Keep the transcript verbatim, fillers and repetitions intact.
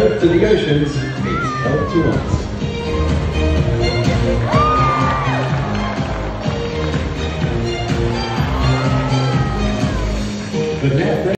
Earth to the oceans meets help to us. But now,